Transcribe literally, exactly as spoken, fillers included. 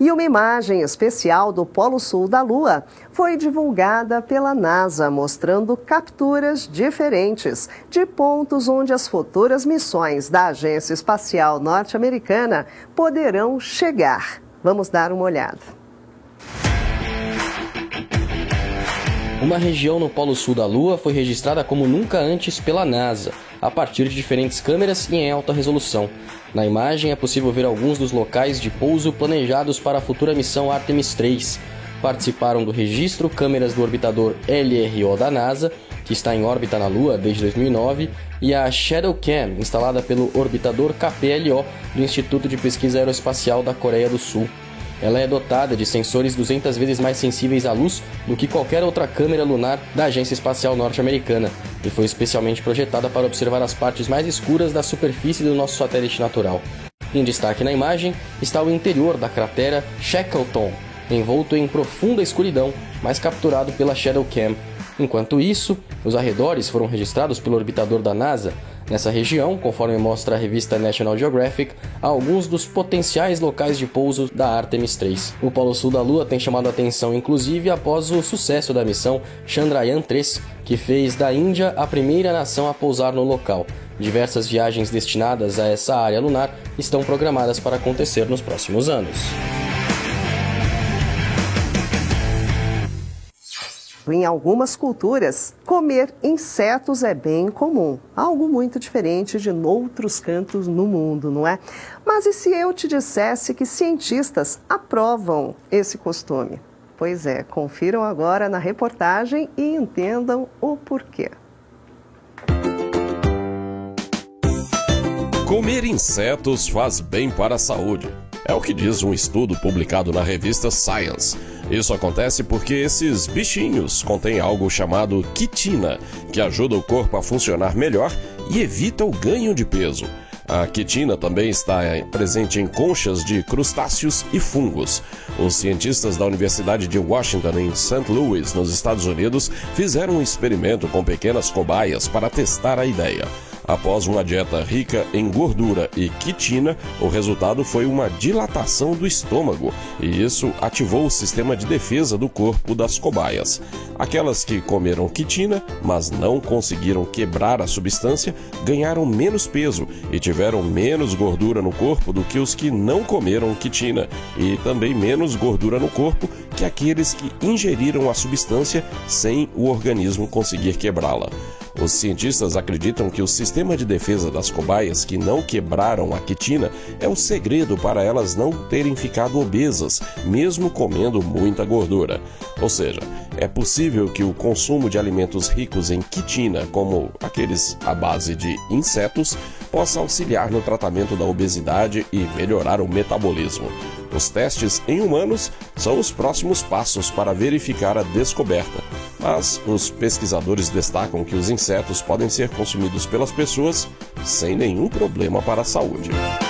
E uma imagem especial do Polo Sul da Lua foi divulgada pela NASA, mostrando capturas diferentes de pontos onde as futuras missões da Agência Espacial Norte-Americana poderão chegar. Vamos dar uma olhada. Uma região no Polo Sul da Lua foi registrada como nunca antes pela NASA, a partir de diferentes câmeras e em alta resolução. Na imagem é possível ver alguns dos locais de pouso planejados para a futura missão Artemis três. Participaram do registro câmeras do orbitador L R O da NASA, que está em órbita na Lua desde dois mil e nove, e a ShadowCam, instalada pelo orbitador K P L O do Instituto de Pesquisa Aeroespacial da Coreia do Sul. Ela é dotada de sensores duzentas vezes mais sensíveis à luz do que qualquer outra câmera lunar da Agência Espacial Norte-Americana e foi especialmente projetada para observar as partes mais escuras da superfície do nosso satélite natural. Em destaque na imagem está o interior da cratera Shackleton, envolto em profunda escuridão, mas capturado pela ShadowCam. Enquanto isso, os arredores foram registrados pelo orbitador da NASA. Nessa região, conforme mostra a revista National Geographic, há alguns dos potenciais locais de pouso da Artemis três. O Polo Sul da Lua tem chamado a atenção inclusive após o sucesso da missão Chandrayaan três, que fez da Índia a primeira nação a pousar no local. Diversas viagens destinadas a essa área lunar estão programadas para acontecer nos próximos anos. Em algumas culturas, comer insetos é bem comum, algo muito diferente de outros cantos no mundo, não é? Mas e se eu te dissesse que cientistas aprovam esse costume? Pois é, confiram agora na reportagem e entendam o porquê. Comer insetos faz bem para a saúde. É o que diz um estudo publicado na revista Science. Isso acontece porque esses bichinhos contêm algo chamado quitina, que ajuda o corpo a funcionar melhor e evita o ganho de peso. A quitina também está presente em conchas de crustáceos e fungos. Os cientistas da Universidade de Washington, em Saint Louis, nos Estados Unidos, fizeram um experimento com pequenas cobaias para testar a ideia. Após uma dieta rica em gordura e quitina, o resultado foi uma dilatação do estômago, e isso ativou o sistema de defesa do corpo das cobaias. Aquelas que comeram quitina, mas não conseguiram quebrar a substância, ganharam menos peso e tiveram menos gordura no corpo do que os que não comeram quitina, e também menos gordura no corpo que aqueles que ingeriram a substância sem o organismo conseguir quebrá-la. Os cientistas acreditam que o sistema de defesa das cobaias que não quebraram a quitina é o segredo para elas não terem ficado obesas, mesmo comendo muita gordura. Ou seja, é possível que o consumo de alimentos ricos em quitina, como aqueles à base de insetos, possa auxiliar no tratamento da obesidade e melhorar o metabolismo. Os testes em humanos são os próximos passos para verificar a descoberta, mas os pesquisadores destacam que os insetos podem ser consumidos pelas pessoas sem nenhum problema para a saúde.